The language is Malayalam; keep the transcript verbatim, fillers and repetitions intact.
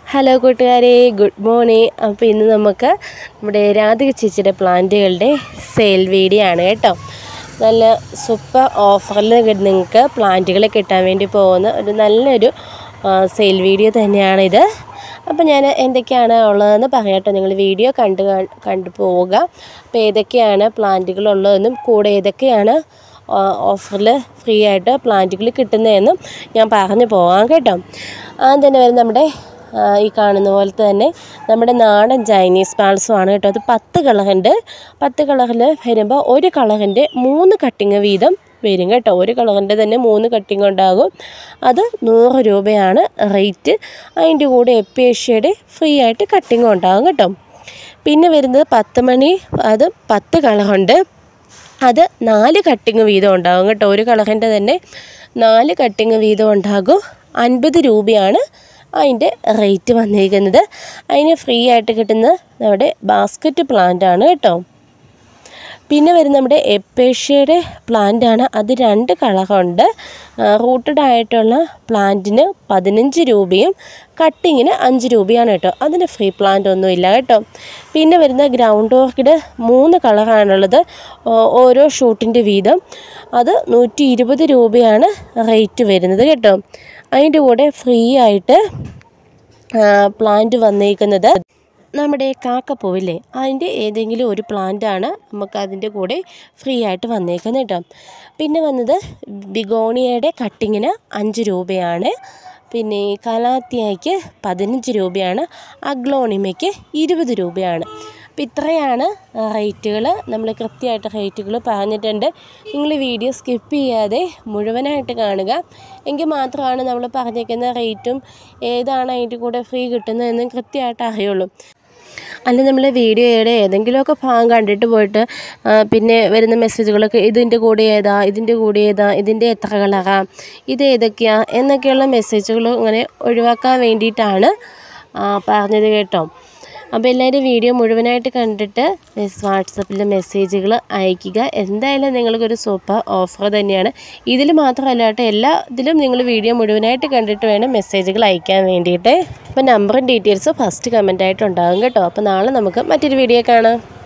ഹലോ കൂട്ടുകാരെ, ഗുഡ് മോർണിംഗ്. അപ്പോൾ ഇന്ന് നമുക്ക് നമ്മുടെ രാധിക ചേച്ചിയുടെ പ്ലാന്റുകളുടെ സെയിൽ വീഡിയോ ആണ് കേട്ടോ. നല്ല സൂപ്പർ ഓഫറിൽ നിങ്ങൾക്ക് പ്ലാന്റുകൾ കിട്ടാൻ വേണ്ടി പോകുന്ന ഒരു നല്ലൊരു സെയിൽ വീഡിയോ തന്നെയാണിത്. അപ്പോൾ ഞാൻ എന്തൊക്കെയാണ് ഉള്ളതെന്ന് പറയട്ടെ, നിങ്ങൾ വീഡിയോ കണ്ട് കണ്ടു പോവുക. അപ്പോൾ ഏതൊക്കെയാണ് പ്ലാന്റുകളുള്ളതെന്നും കൂടെ ഏതൊക്കെയാണ് ഓഫറിൽ ഫ്രീ ആയിട്ട് പ്ലാന്റുകൾ കിട്ടുന്നതെന്നും ഞാൻ പറഞ്ഞു പോകാം കേട്ടോ. ആദ്യം തന്നെ വരുന്നത് നമ്മുടെ ഈ കാണുന്ന പോലത്തെ തന്നെ നമ്മുടെ നാടൻ ചൈനീസ് പാൾസുമാണ് കേട്ടോ. അത് പത്ത് കളറുണ്ട്. പത്ത് കളറിൽ വരുമ്പോൾ ഒരു കളറിൻ്റെ മൂന്ന് കട്ടിങ് വീതം വരും കേട്ടോ. ഒരു കളറിൻ്റെ തന്നെ മൂന്ന് കട്ടിങ് ഉണ്ടാകും. അത് നൂറ് രൂപയാണ് റേറ്റ്. അതിൻ്റെ കൂടെ എപ്പേഷ്യയുടെ ഫ്രീ ആയിട്ട് കട്ടിങ് ഉണ്ടാകും കേട്ടോ. പിന്നെ വരുന്നത് പത്ത് മണി, അത് പത്ത് കളറുണ്ട്. അത് നാല് കട്ടിങ് വീതം ഉണ്ടാകും കേട്ടോ. ഒരു കളറിൻ്റെ തന്നെ നാല് കട്ടിങ് വീതം ഉണ്ടാകും. അൻപത് രൂപയാണ് അതിൻ്റെ റേറ്റ് വന്നിരിക്കുന്നത്. അതിന് ഫ്രീ ആയിട്ട് കിട്ടുന്ന നമ്മുടെ ബാസ്ക്കറ്റ് പ്ലാന്റാണ് കേട്ടോ. പിന്നെ വരുന്ന നമ്മുടെ എപ്പേഷ്യയുടെ പ്ലാന്റാണ്. അത് രണ്ട് കളറുണ്ട്. റൂട്ടഡ് ആയിട്ടുള്ള പ്ലാന്റിന് പതിനഞ്ച് രൂപയും കട്ടിങ്ങിന് അഞ്ച് രൂപയാണ് കേട്ടോ. അതിന് ഫ്രീ പ്ലാന്റ് ഒന്നുമില്ല കേട്ടോ. പിന്നെ വരുന്ന ഗ്രൗണ്ട് ഓർക്കിഡ് മൂന്ന് കളറാണുള്ളത്, ഓരോ ഷൂട്ടിൻ്റെ വീതം. അത് നൂറ്റി ഇരുപത് രൂപയാണ് റേറ്റ് വരുന്നത് കേട്ടോ. അതിൻ്റെ കൂടെ ഫ്രീ ആയിട്ട് പ്ലാന്റ് വന്നിരിക്കുന്നത് നമ്മുടെ കാക്കപ്പൂവില്ലേ, അതിൻ്റെ ഏതെങ്കിലും ഒരു പ്ലാന്റാണ് നമുക്ക് അതിൻ്റെ കൂടെ ഫ്രീ ആയിട്ട് വന്നേക്കുന്നത് കേട്ടോ. പിന്നെ വന്നത് ബിഗോണിയയുടെ കട്ടിങ്ങിന് അഞ്ച് രൂപയാണ്. പിന്നെ കലാത്തിയയ്ക്ക് പതിനഞ്ച് രൂപയാണ്. അഗ്ലോണിമയ്ക്ക് ഇരുപത് രൂപയാണ്. അപ്പോൾ ഇത്രയാണ് റേറ്റുകൾ. നമ്മൾ കൃത്യമായിട്ട് റേറ്റുകൾ പറഞ്ഞിട്ടുണ്ട്. നിങ്ങൾ വീഡിയോ സ്കിപ്പ് ചെയ്യാതെ മുഴുവനായിട്ട് കാണുക. എങ്കിൽ മാത്രമാണ് നമ്മൾ പറഞ്ഞിരിക്കുന്ന റേറ്റും ഏതാണ് അതിൻ്റെ കൂടെ ഫ്രീ കിട്ടുന്നതെന്നും കൃത്യമായിട്ട് അറിയുള്ളൂ. അല്ലെങ്കിൽ നമ്മൾ വീഡിയോയുടെ ഏതെങ്കിലുമൊക്കെ ഭാഗം കണ്ടിട്ട് പോയിട്ട് പിന്നെ വരുന്ന മെസ്സേജുകളൊക്കെ ഇതിൻ്റെ കൂടെ ഏതാ, ഇതിൻ്റെ കൂടെ ഏതാ, ഇതിൻ്റെ എത്ര കളറാ, ഇത് ഏതൊക്കെയാണ് എന്നൊക്കെയുള്ള മെസ്സേജുകൾ ഇങ്ങനെ ഒഴിവാക്കാൻ വേണ്ടിയിട്ടാണ് പറഞ്ഞത് കേട്ടോ. അപ്പോൾ എല്ലാവരും വീഡിയോ മുഴുവനായിട്ട് കണ്ടിട്ട് വാട്സപ്പിൽ മെസ്സേജുകൾ അയയ്ക്കുക. എന്തായാലും നിങ്ങൾക്കൊരു സൂപ്പർ ഓഫർ തന്നെയാണ്. ഇതിൽ മാത്രമല്ല കേട്ടോ, എല്ലാ ഇതിലും നിങ്ങൾ വീഡിയോ മുഴുവനായിട്ട് കണ്ടിട്ട് വേണം മെസ്സേജുകൾ അയക്കാൻ വേണ്ടിയിട്ട്. അപ്പോൾ നമ്പറും ഡീറ്റെയിൽസും ഫസ്റ്റ് കമൻറ്റായിട്ട് ഉണ്ടാകും കേട്ടോ. അപ്പോൾ നാളെ നമുക്ക് മറ്റൊരു വീഡിയോ കാണാം.